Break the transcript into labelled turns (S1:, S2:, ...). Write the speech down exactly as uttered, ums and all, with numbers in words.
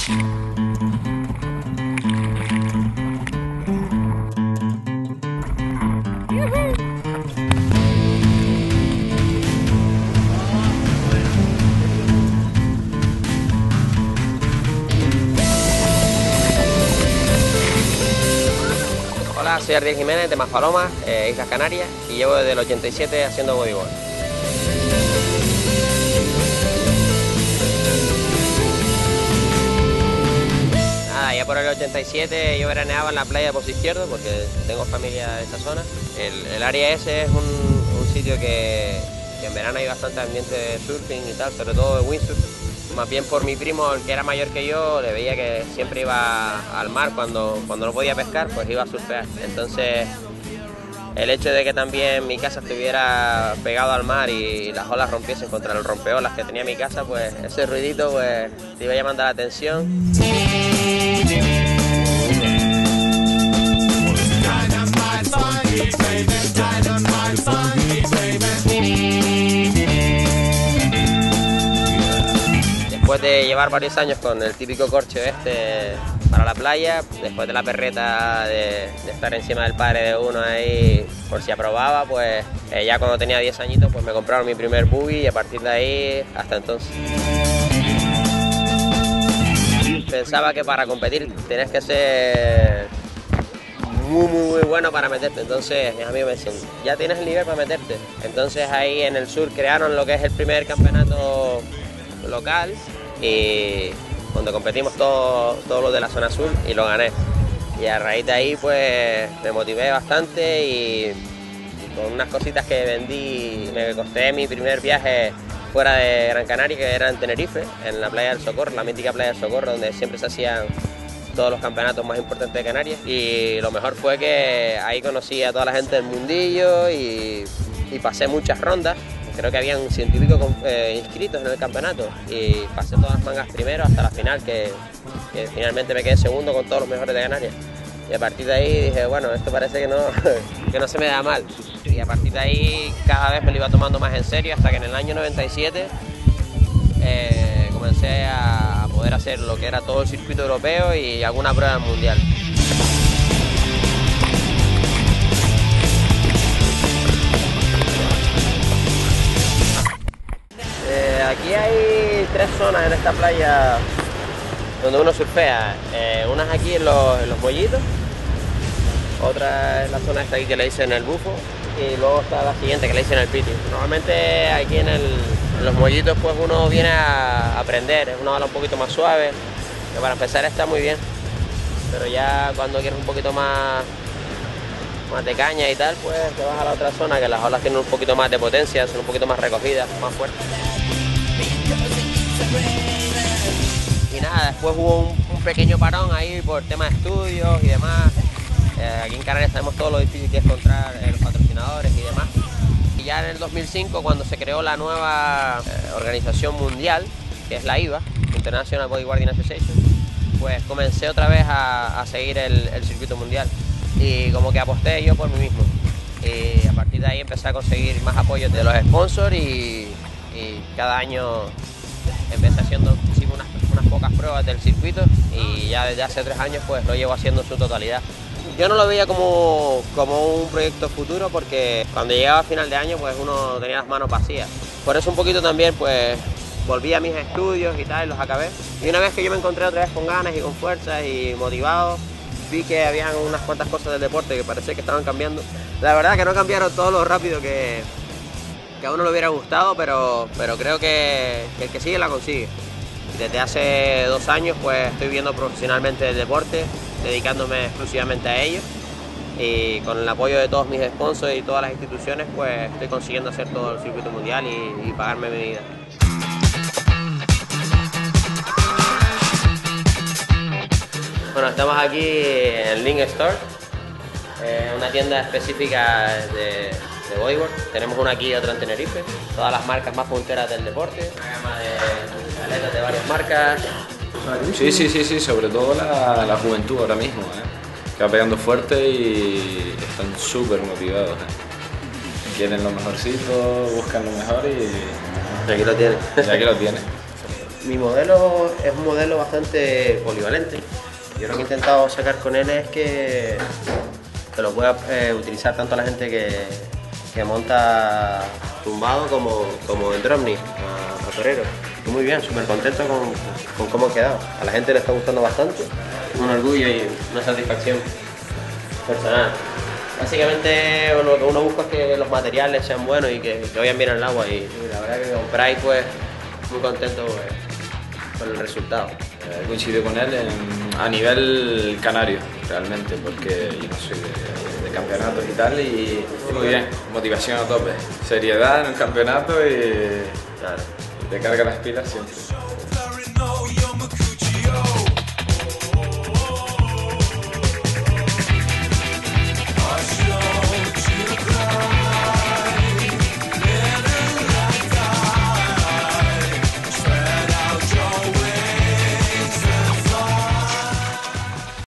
S1: Hola, soy Ariel Jiménez de Maspalomas, eh, Islas Canarias, y llevo desde el ochenta y siete haciendo bodyboard. Nada, ya por el ochenta y siete yo veraneaba en la playa de Pozo Izquierdo porque tengo familia de esa zona. El, el área ese es un, un sitio que, que en verano hay bastante ambiente de surfing y tal, sobre todo de windsurf. Más bien por mi primo, el que era mayor que yo, le veía que siempre iba al mar cuando, cuando no podía pescar, pues iba a surfear. Entonces, el hecho de que también mi casa estuviera pegado al mar y las olas rompiesen contra el rompeolas que tenía mi casa, pues ese ruidito pues te iba llamando la atención. Después de llevar varios años con el típico corcho este para la playa, después de la perreta de, de estar encima del padre de uno ahí por si aprobaba, pues eh, ya cuando tenía diez añitos pues me compraron mi primer buggy y a partir de ahí hasta entonces. Pensaba que para competir tenías que ser muy muy muy bueno para meterte, entonces mis amigos me decían, ya tienes el nivel para meterte. Entonces ahí en el sur crearon lo que es el primer campeonato local y donde competimos todos todo los de la zona sur y lo gané. Y a raíz de ahí pues me motivé bastante y, y con unas cositas que vendí me costé mi primer viaje fuera de Gran Canaria, que era en Tenerife, en la playa del Socorro, la mítica playa del Socorro, donde siempre se hacían todos los campeonatos más importantes de Canarias. Y lo mejor fue que ahí conocí a toda la gente del mundillo y, y pasé muchas rondas. Creo que habían ciento y pico eh, inscritos en el campeonato y pasé todas las mangas primero hasta la final, que, que finalmente me quedé segundo con todos los mejores de Canarias. Y a partir de ahí dije, bueno, esto parece que no, que no se me da mal. Y a partir de ahí cada vez me lo iba tomando más en serio hasta que en el año noventa y siete eh, comencé a poder hacer lo que era todo el circuito europeo y alguna prueba mundial. Eh, aquí hay tres zonas en esta playa donde uno surfea. Eh, una es aquí en los, en los muellitos, otra es la zona esta aquí que le dicen el bufo y luego está la siguiente que le dicen el piti. Normalmente aquí en, el, en los muellitos pues uno viene a aprender, es una ola un poquito más suave, que para empezar está muy bien, pero ya cuando quieres un poquito más, más de caña y tal, pues te vas a la otra zona que las olas tienen un poquito más de potencia, son un poquito más recogidas, más fuertes. Y nada, después hubo un, un pequeño parón ahí por tema de estudios y demás. Eh, aquí en Canarias sabemos todo lo difícil que es encontrar eh, los patrocinadores y demás. Y ya en el dos mil cinco, cuando se creó la nueva eh, organización mundial, que es la I B A, International Bodyboarding Association, pues comencé otra vez a, a seguir el, el circuito mundial. Y como que aposté yo por mí mismo. Y a partir de ahí empecé a conseguir más apoyo de los sponsors y, y cada año empecé haciendo unas, unas pocas pruebas del circuito y ya desde hace tres años pues lo llevo haciendo en su totalidad. Yo no lo veía como, como un proyecto futuro porque cuando llegaba a final de año pues uno tenía las manos vacías. Por eso un poquito también pues volví a mis estudios y tal, y los acabé. Y una vez que yo me encontré otra vez con ganas y con fuerzas y motivado, vi que habían unas cuantas cosas del deporte que parecía que estaban cambiando. La verdad que no cambiaron todo lo rápido que, que a uno le hubiera gustado, pero, pero creo que, que el que sigue la consigue. Desde hace dos años pues estoy viviendo profesionalmente el deporte, dedicándome exclusivamente a ello. Y con el apoyo de todos mis sponsors y todas las instituciones pues estoy consiguiendo hacer todo el circuito mundial y, y pagarme mi vida. Bueno, estamos aquí en el Link Store, eh, una tienda específica de, de bodyboard. Tenemos una aquí y otra en Tenerife, todas las marcas más punteras del deporte, una gama de aletas de varias marcas.
S2: Sí, sí, sí, sí, sobre todo la, la juventud ahora mismo, ¿eh? Que va pegando fuerte y están súper motivados. ¿Eh? Quieren lo mejorcito, buscan lo mejor y,
S1: y aquí lo tienen.
S2: Y aquí lo tienen.
S1: Mi modelo es un modelo bastante polivalente. Yo lo que he intentado sacar con él es que, que lo pueda eh, utilizar tanto la gente que, que monta tumbado como, como en dropney, a, a torero. Y muy bien, súper contento con, con cómo ha quedado. A la gente le está gustando bastante. Un orgullo y una satisfacción personal. Básicamente lo que uno busca es que los materiales sean buenos y que, que vayan bien al agua. Y, y la verdad que con Pride pues muy contento pues, con el resultado.
S2: He coincidido con él en, a nivel canario, realmente, porque yo no soy de, de campeonatos y tal, y muy bien, motivación a tope, seriedad en el campeonato y
S1: Claro.
S2: te carga las pilas siempre.